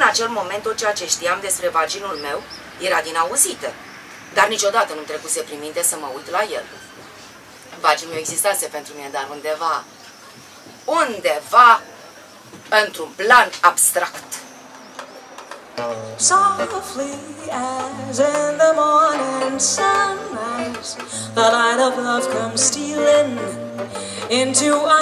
acel moment tot ceea ce știam despre vaginul meu era din auzite, dar niciodată nu-mi trecuse prin minte să mă uit la el. Vaginul existase pentru mine, dar undeva, într-un plan abstract. Softly as in the morning sunrise, the light of love comes stealing into a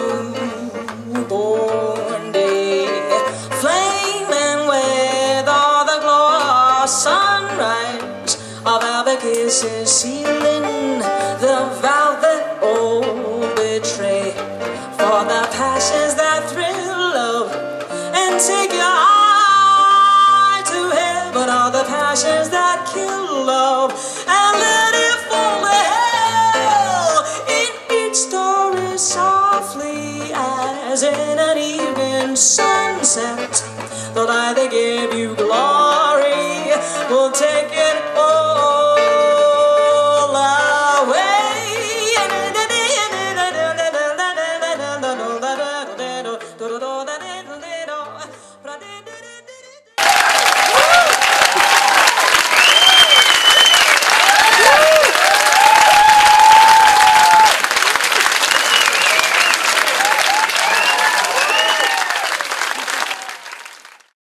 newborn day, flaming with all the glow of sunrise, of our kisses sealing the vow that all betray, for the passions that thrill love and take your heart to heaven, all the passions that kill love and let it fall to hell. In each story softly as in an evening sunset, the light that gave you glory